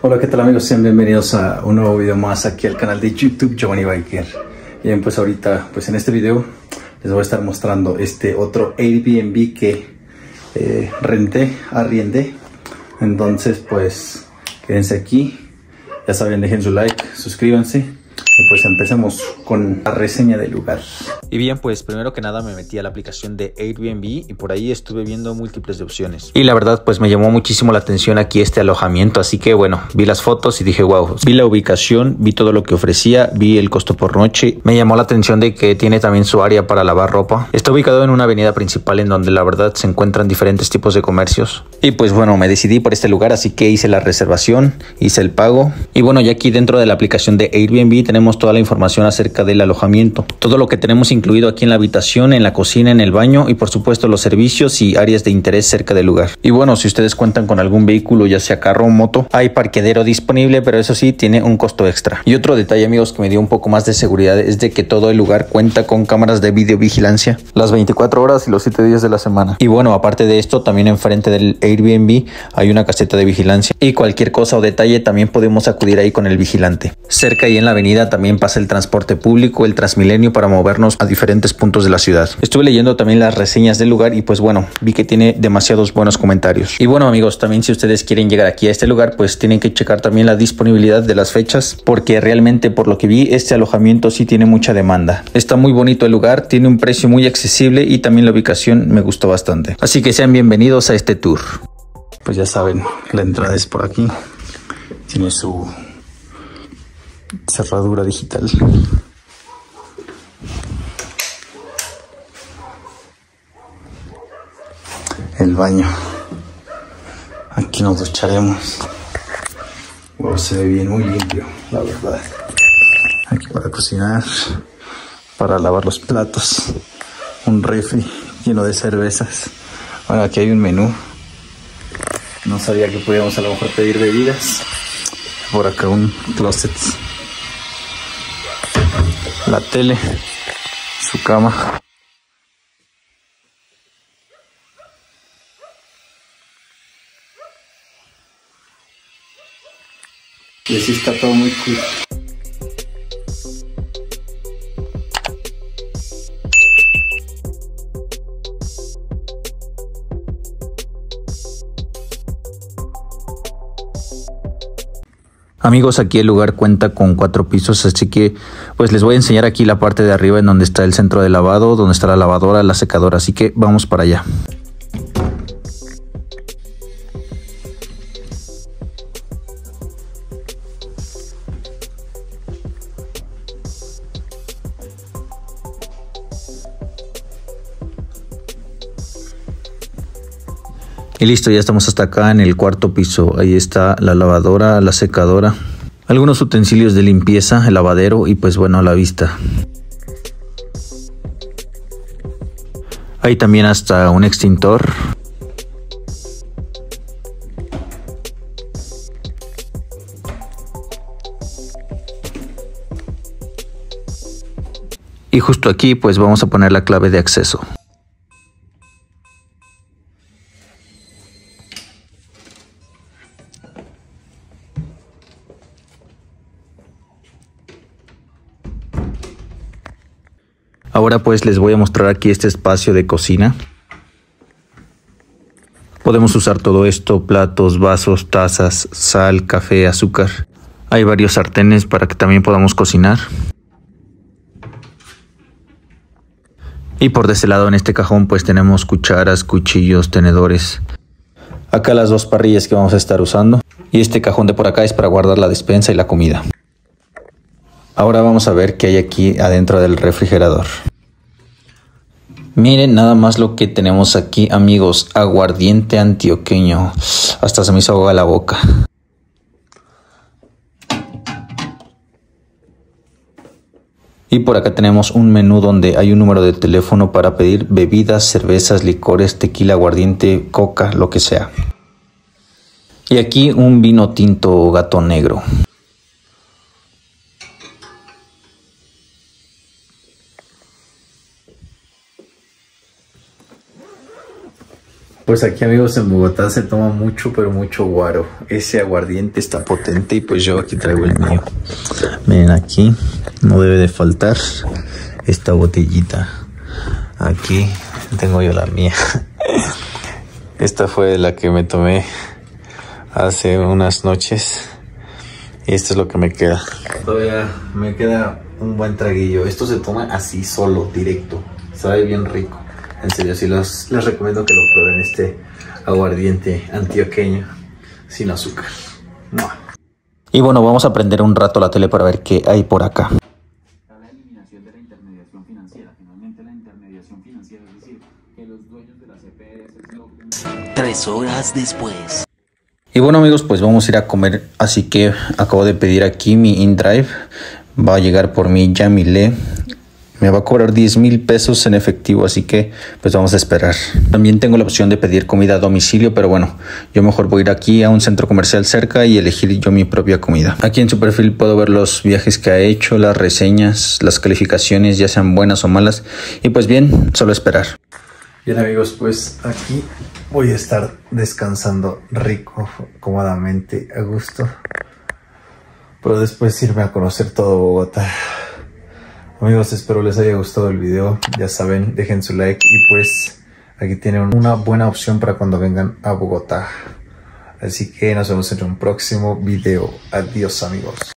Hola, ¿qué tal amigos? Sean bienvenidos a un nuevo video más aquí al canal de YouTube Giovanni Biker. Bien, pues ahorita, pues en este video les voy a estar mostrando este otro Airbnb que arriendé. Entonces, pues quédense aquí. Ya saben, dejen su like, suscríbanse. Y pues empecemos con la reseña del lugar. Y bien, pues primero que nada me metí a la aplicación de Airbnb y por ahí estuve viendo múltiples de opciones. Y la verdad pues me llamó muchísimo la atención aquí este alojamiento, así que bueno, vi las fotos y dije wow, vi la ubicación, vi todo lo que ofrecía, vi el costo por noche. Me llamó la atención de que tiene también su área para lavar ropa. Está ubicado en una avenida principal en donde la verdad se encuentran diferentes tipos de comercios. Y pues bueno, me decidí por este lugar, así que hice la reservación, hice el pago. Y bueno, ya aquí dentro de la aplicación de Airbnb tenemos toda la información acerca del alojamiento. Todo lo que tenemos incluido aquí en la habitación, en la cocina, en el baño y por supuesto los servicios y áreas de interés cerca del lugar. Y bueno, si ustedes cuentan con algún vehículo, ya sea carro o moto, hay parqueadero disponible, pero eso sí, tiene un costo extra. Y otro detalle, amigos, que me dio un poco más de seguridad es de que todo el lugar cuenta con cámaras de videovigilancia las 24 horas y los 7 días de la semana. Y bueno, aparte de esto, también enfrente del Airbnb hay una caseta de vigilancia y cualquier cosa o detalle también podemos acudir ahí con el vigilante. Cerca y en la avenida también pasa el transporte público, el Transmilenio, para movernos a diferentes puntos de la ciudad. Estuve leyendo también las reseñas del lugar y pues bueno, vi que tiene demasiados buenos comentarios. Y bueno amigos, también si ustedes quieren llegar aquí a este lugar, pues tienen que checar también la disponibilidad de las fechas, porque realmente por lo que vi, este alojamiento sí tiene mucha demanda. Está muy bonito el lugar, tiene un precio muy accesible y también la ubicación me gustó bastante. Así que sean bienvenidos a este tour. Pues ya saben, la entrada es por aquí. Tiene su cerradura digital. El baño. Aquí nos ducharemos. Wow, se ve bien, muy limpio, la verdad. Aquí para cocinar, para lavar los platos. Un refri lleno de cervezas. Bueno, aquí hay un menú. No sabía que podíamos a lo mejor pedir bebidas. Por acá un closet. La tele. Su cama. Y así está todo muy cool. Amigos, aquí el lugar cuenta con 4 pisos, así que pues les voy a enseñar aquí la parte de arriba en donde está el centro de lavado, donde está la lavadora, la secadora, así que vamos para allá. Y listo, ya estamos hasta acá en el 4.º piso. Ahí está la lavadora, la secadora, algunos utensilios de limpieza, el lavadero y pues bueno, la vista. Hay también hasta un extintor. Y justo aquí pues vamos a poner la clave de acceso. Ahora pues les voy a mostrar aquí este espacio de cocina. Podemos usar todo esto, platos, vasos, tazas, sal, café, azúcar. Hay varios sartenes para que también podamos cocinar. Y por de este lado en este cajón pues tenemos cucharas, cuchillos, tenedores. Acá las 2 parrillas que vamos a estar usando. Y este cajón de por acá es para guardar la despensa y la comida. Ahora vamos a ver qué hay aquí adentro del refrigerador. Miren nada más lo que tenemos aquí, amigos. Aguardiente antioqueño. Hasta se me hizo agua la boca. Y por acá tenemos un menú donde hay un número de teléfono para pedir bebidas, cervezas, licores, tequila, aguardiente, coca, lo que sea. Y aquí un vino tinto Gato Negro. Pues aquí, amigos, en Bogotá se toma mucho, pero mucho guaro. Ese aguardiente está potente y pues yo aquí traigo el mío. Miren, aquí no debe de faltar esta botellita. Aquí tengo yo la mía. Esta fue la que me tomé hace unas noches. Y esto es lo que me queda. Todavía me queda un buen traguillo. Esto se toma así solo, directo. Sabe bien rico. En serio, sí les recomiendo que lo prueben, este aguardiente antioqueño sin azúcar. ¡Mua! Y bueno, vamos a prender un rato la tele para ver qué hay por acá. La eliminación de la intermediación financiera. Finalmente la intermediación financiera, es decir, que los dueños de las EPS... 3 horas después. Y bueno, amigos, pues vamos a ir a comer. Así que acabo de pedir aquí mi InDrive. Va a llegar por mí Yamile. Me va a cobrar 10,000 pesos en efectivo, así que pues vamos a esperar. También tengo la opción de pedir comida a domicilio, pero bueno, yo mejor voy a ir aquí a un centro comercial cerca y elegir yo mi propia comida. Aquí en su perfil puedo ver los viajes que ha hecho, las reseñas, las calificaciones, ya sean buenas o malas. Y pues bien, solo esperar. Bien, amigos, pues aquí voy a estar descansando rico, cómodamente, a gusto. Pero después irme a conocer todo Bogotá. Amigos, espero les haya gustado el video. Ya saben, dejen su like y pues aquí tienen una buena opción para cuando vengan a Bogotá. Así que nos vemos en un próximo video. Adiós, amigos.